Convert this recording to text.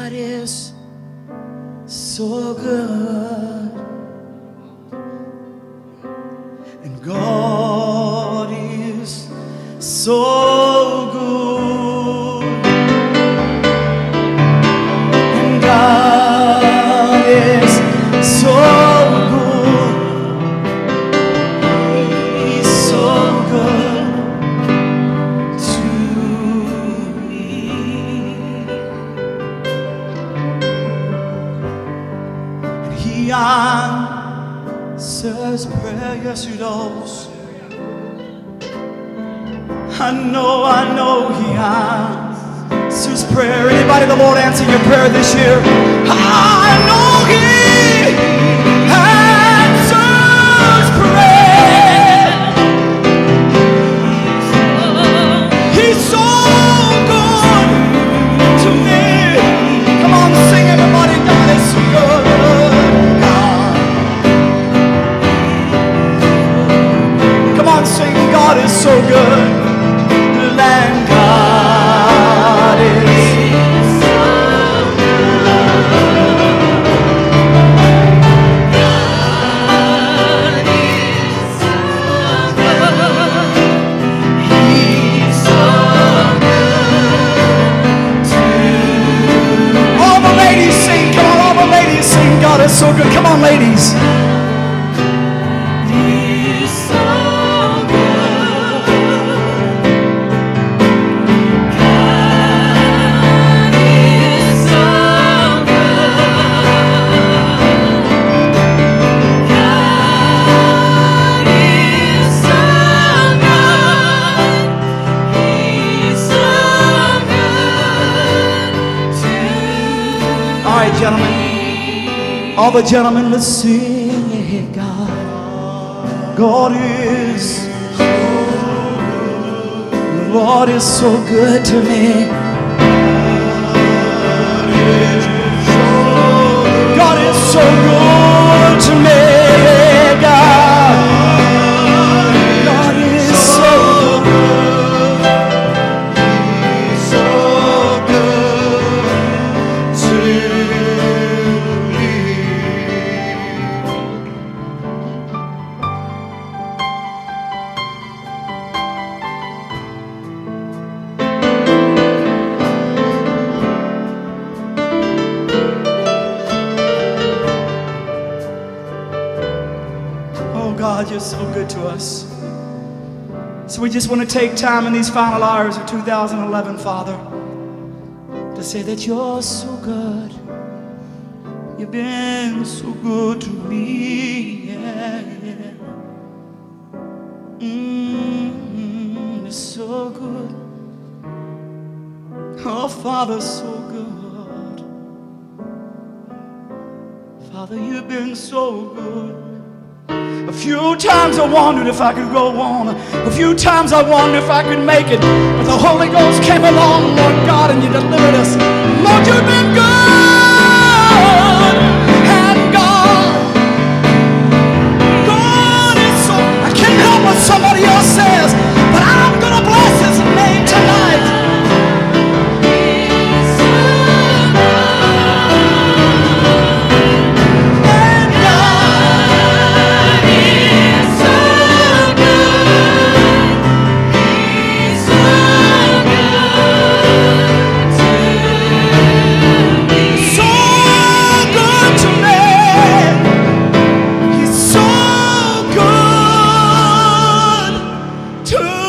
God is so good, and God is so good, and God is so good. He's so good to me. And He answers prayer, yes He does. I know He answers prayer. Anybody the Lord answer your prayer this year? I know He answers prayer. He's so good to me. Come on, sing everybody. God is so good. Come on, sing. God is so good. And God is so He's so good to all the ladies sing. Come on, all the ladies sing. God is so good. Come on, ladies. Gentlemen, all the gentlemen, let's sing it. God is so good. The Lord is so good to me. God is so good to me. God is so good. He's so good to God, you're so good to us. So we just want to take time in these final hours of 2011, Father, to say that you're so good. You've been so good to me. Yeah, yeah. You're so good. Oh, Father, so good. Father, you've been so good. A few times I wondered if I could go on. A few times I wondered if I could make it. But the Holy Ghost came along, Lord God, and you delivered us. Lord, you've been good. And God is so. I can't help what somebody else says, but I'm going to bless His name tonight. To